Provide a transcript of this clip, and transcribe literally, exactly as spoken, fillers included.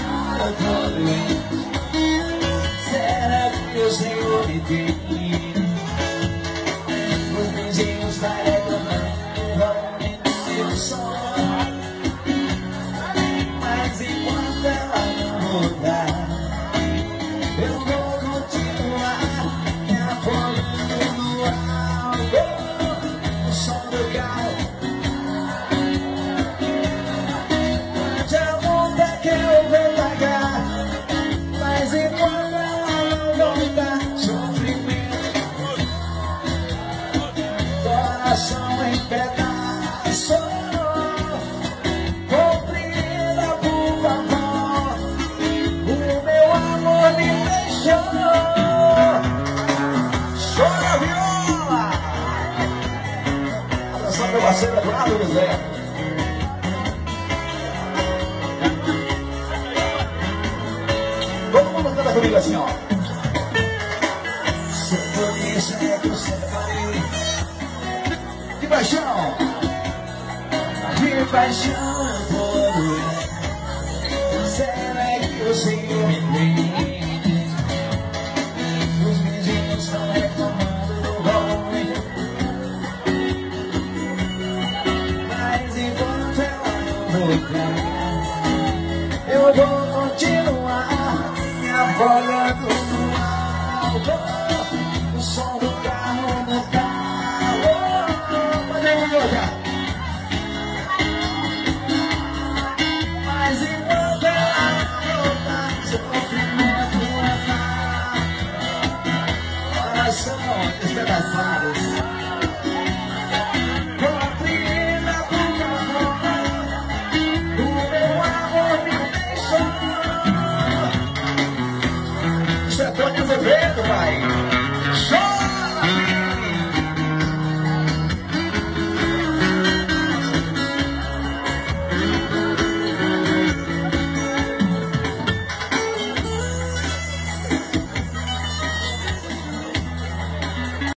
eu tô doente. Será que o Senhor me tem? Os vizinhos tá reclamando, vão me dizer o som. Mas enquanto ela não voltar, eu vou continuar me afogando no álcool, o som do carro. Onde a multa que eu vou pagar, mas enquanto ela não voltar, sofrimento, coração em pedaços. Compreenda, por favor, o meu amor me deixou. Chora, viola! Atenção, meu parceiro Eduardo José. Todo mundo canta comigo assim, ó. Se eu pudesse é que eu separei de paixão, de paixão eu vou doer. Será que o Senhor me tem? Os vizinhos estão reclamando do volume, mas enquanto ela não voltar, eu vou continuar me afogando no álcool, o som do carro no carro. Mas aí, Guilherme, mas enquanto ela não voltar, sofrimento é mar, coração despedaçados. Compreenda, por favor, o meu amor me deixou. Isso é Tony Azevedo.